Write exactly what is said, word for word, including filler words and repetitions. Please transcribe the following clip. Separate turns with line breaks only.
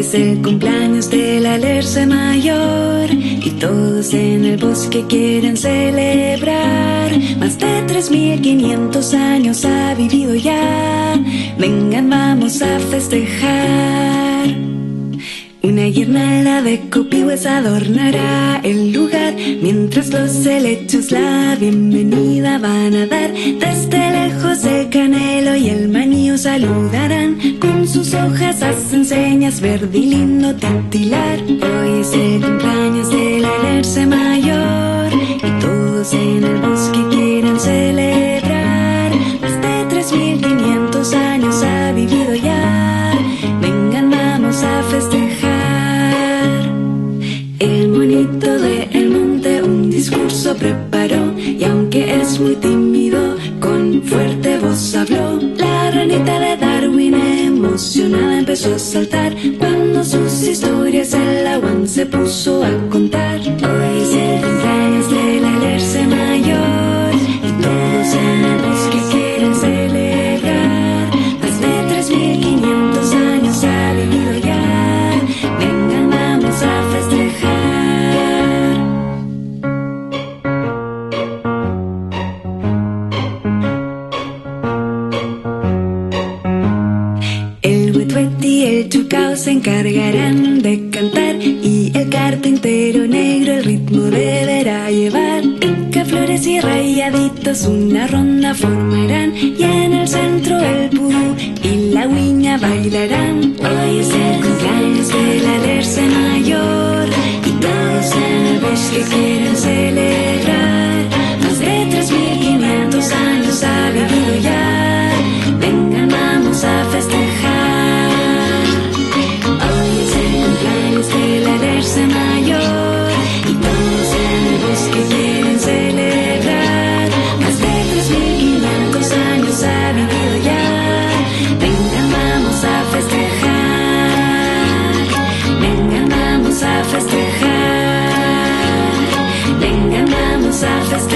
es el cumpleaños del alerce mayor y todos en el bosque quieren celebrar. Más de tres mil quinientos años ha vivido ya. Vengan, vamos a festejar. Una guirnalda de copihue adornará el lugar, mientras los helechos la bienvenida van a dar. Desde lejos el canelo y el maní os saludarán, con sus hojas hacen señas, verde y lindo titilar. Hoy es el cumpleaños del alerce mayor y todos en el bosque quieren celebrar. Más de tres mil quinientos años ha vivido ya. Vengan, vamos a festejar. El monito de el monte un discurso preparó, y aunque es muy tímido, con fuerte voz habló. La ranita de Darwin emocionada empezó a saltar cuando sus historias el aguán se puso a contar. Hoy es el cumpleaños del alerce mayor y todos en el bosque quieren celebrar. Más de tres mil quinientos años ha vivido ya. Vengan, vamos a festejar. El huetuet y el chucao se encargarán de cantar, y el carpintero negro el ritmo deberá llevar. Picaflores y rayaditos una ronda formarán, y en el centro el pudú y la guiña bailarán. Hoy es el cumpleaños del alerce mayor y todos en el bosque quieren celebrar. Más de tres mil quinientos años ha vivido ya. Vengan, vamos a festejar. Hoy es el cumpleaños del alerce mayor y todos en el bosque quieren celebrar. Más de tres mil quinientos años ha vivido ya. Vengan, vamos a festejar. Vengan, vamos a festejar. Vengan, vamos a festejar.